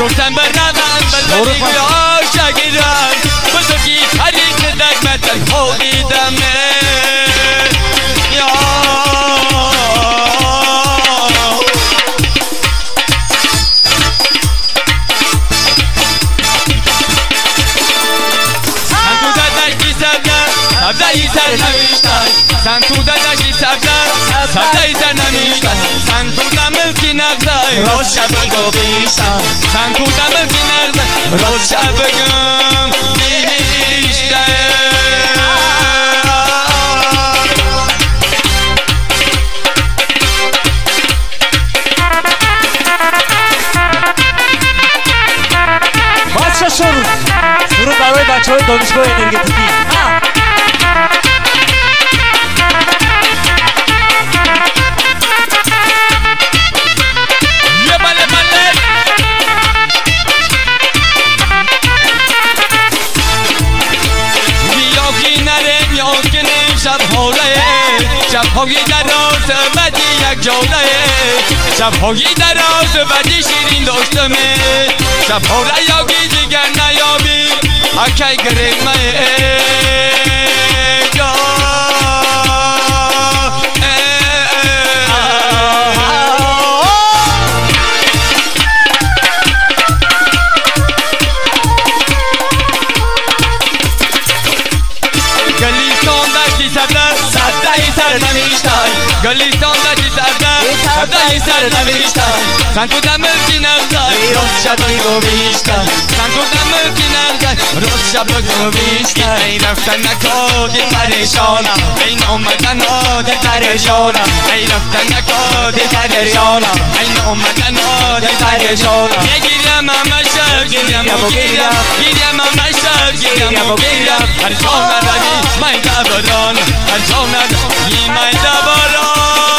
پرسم برم بلدی گویا شگیرم بزرگی تریک دکمت خودیدمه سبزه‌ای سر نمیشتن سن تو ددشی سبزه‌ای سر نمیشتن سن تو دملکی نغزه روز شب گو بیشتن سن تو دملکی نغزه روز شب گم بیشتن بچه شروع برای بچه های دانشگاه انرژتیکی شب‌های دراز بدی یک جوله شب‌های دراز بدی شیرین داشتمه شب‌ها را یاگی دیگر نیابی اکی گرمه گلیستان داشتی سبزه‌ای سر نمیشتن سن تو دملکی نغزه روز شب گو بیشتن سن تو دملکی نغزه روز شب گو بیشتن ای رفتن نکادی پریشانم این اومدن نادی پریشانم ای رفتن نکادی پریشانم این اومدن نادی پریشانم گیرم همه شب گیرم و گیرم گیرم همه شب گیرم و گیرم هر جا نداری من دبرانم هر جا نداری من دبرانم